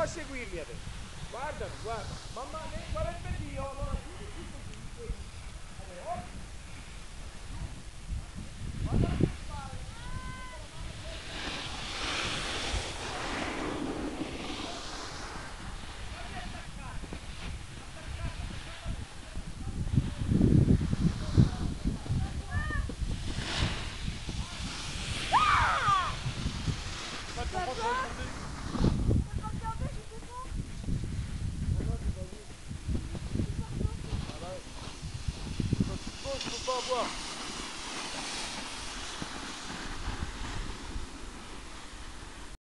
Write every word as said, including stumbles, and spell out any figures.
a seguirmi adesso. Guardami, guarda. Mamma, guarda il pettino, allora chiudi tutto qui. Allora, oh. Guarda le spalle. Je peux pas voir.